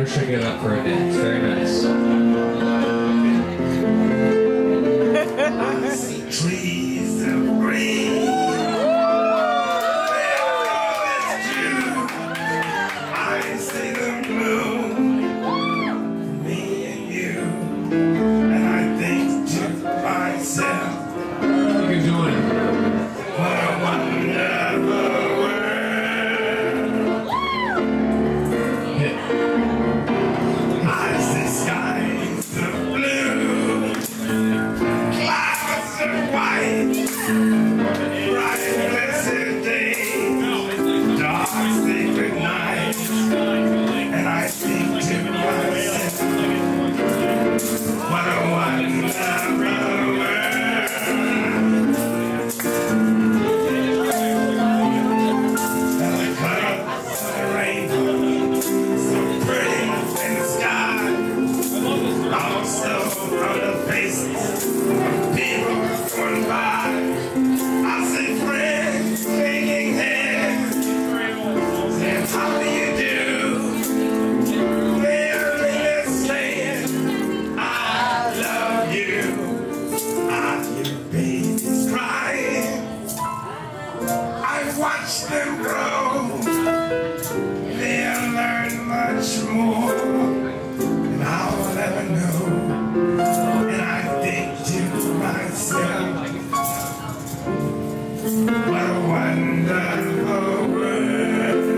shake it up for a dance. Very nice. I see trees of green. I see them bloom for me and you, and I think to myself, You can join him. what a wonderful world. I see skies of blue, clouds of white, bright blessed day, dark sacred night, and I think to myself, what a wonderful world. And the colors of the rainbow, so pretty in the sky, also on the faces of people going by. I see friends shaking hands, saying, how do you do? They're saying, I love you. I hear babies crying. I watch them grow. They'll learn much more than I'll ever know. And I think to myself, what a wonderful world.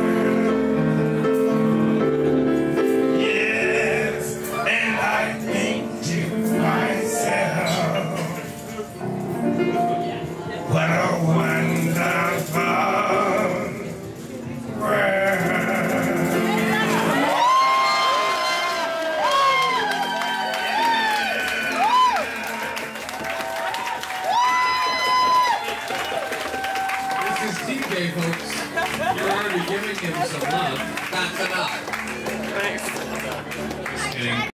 Yes, and I think to myself, what a wonderful world. This is TJ, folks. You're already giving him some love. That's enough. Thanks. Just kidding.